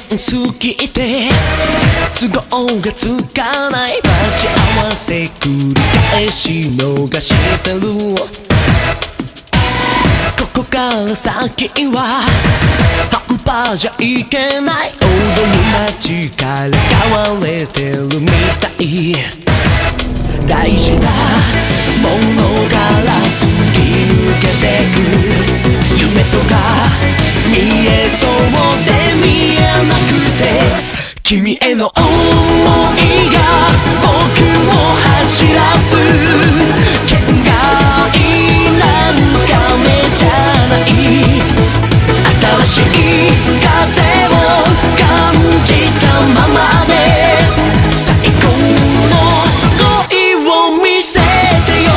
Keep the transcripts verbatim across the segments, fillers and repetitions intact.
好きって都合がつかない待ち合わせ繰り返し逃してるここから先は半端じゃいけない踊る街から変われてるみたい大事なものから突き抜けてく夢とか見えそうで見えなくて君への想いが僕を走らす県外なんか目じゃない新しい風を感じたままで最高の恋を見せてよ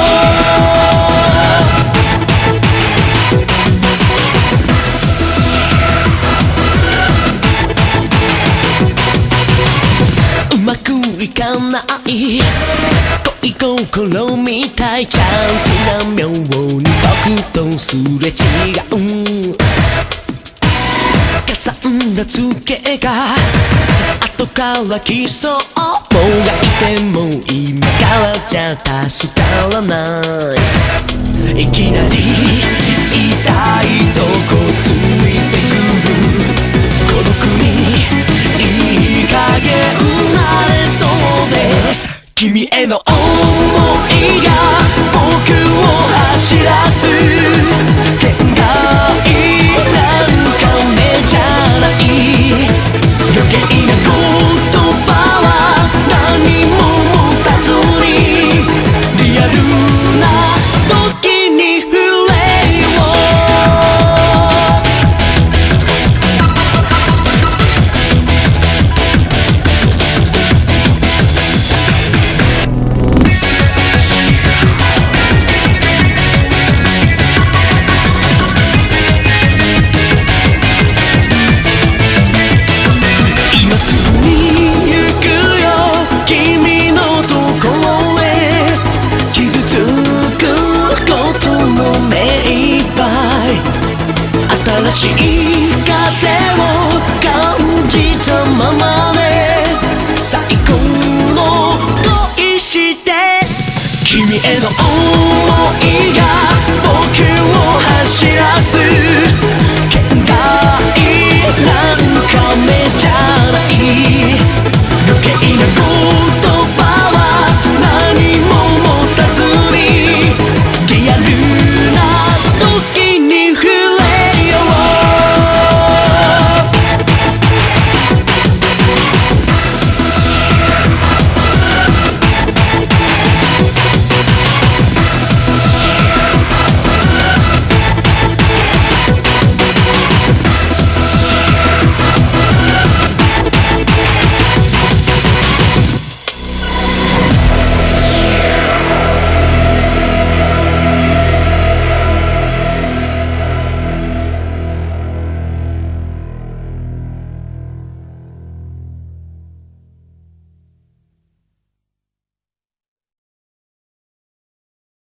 うまくいかない恋心みたいチャンスが妙に僕とすれ違うかさんだツケが後から来そうもがいても今からじゃ助からないいきなり痛いとこついてくる孤独にいい加減なれそうで君への想いが僕を走らす県外なんか目じゃない余計な言葉は何も持たずにリアルな時に触れよ新しい風を感じたままで最高の恋して君への想いが